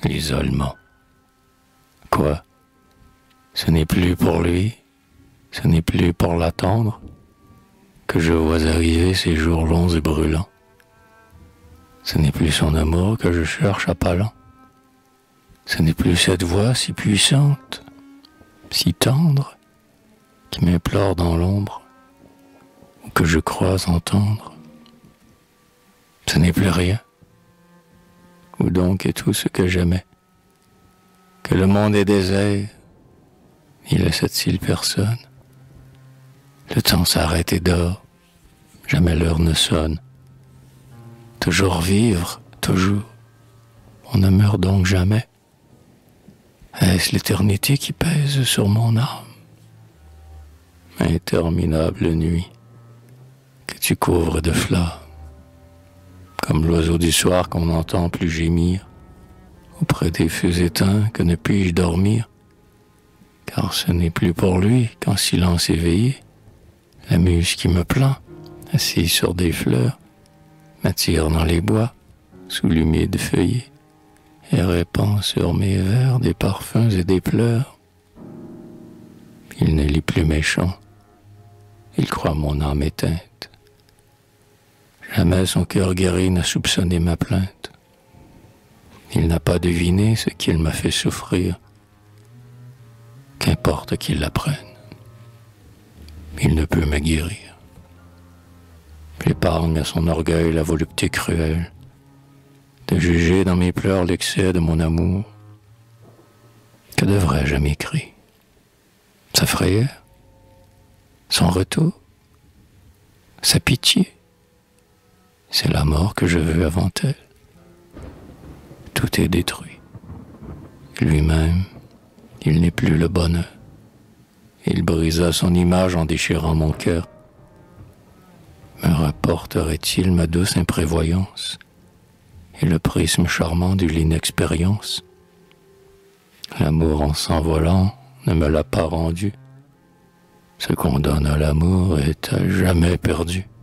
l'isolement. Quoi? Ce n'est plus pour lui, ce n'est plus pour l'attendre que je vois arriver ces jours longs et brûlants. Ce n'est plus son amour que je cherche à pas lents. Ce n'est plus cette voix si puissante, si tendre, qui m'implore dans l'ombre, ou que je crois entendre. Ce n'est plus rien. Où donc est tout ce que j'aimais? Que le monde est désert, n'y laisse-t-il personne? Le temps s'arrête et dort, jamais l'heure ne sonne. Toujours vivre, toujours, on ne meurt donc jamais. Est-ce l'éternité qui pèse sur mon âme? Interminable nuit, que tu couvres de flammes, comme l'oiseau du soir qu'on n'entend plus gémir, auprès des feux éteints que ne puis-je dormir, car ce n'est plus pour lui qu'en silence éveillé, la muse qui me plaint, assise sur des fleurs, m'attire dans les bois, sous l'humide feuillet, et répand sur mes vers des parfums et des pleurs. Il ne lit plus méchant, il croit mon âme éteinte. Jamais son cœur guéri n'a soupçonné ma plainte. Il n'a pas deviné ce qu'il m'a fait souffrir. Qu'importe qu'il l'apprenne, il ne peut me guérir. J'épargne à son orgueil la volupté cruelle de juger dans mes pleurs l'excès de mon amour. Que devrais-je m'écrire? Sa frayeur? Son retour? Sa pitié? C'est la mort que je veux avant elle. Tout est détruit. Lui-même, il n'est plus le bonheur. Il brisa son image en déchirant mon cœur. Me rapporterait-il ma douce imprévoyance et le prisme charmant de l'inexpérience? L'amour en s'envolant ne me l'a pas rendu. Ce qu'on donne à l'amour est à jamais perdu.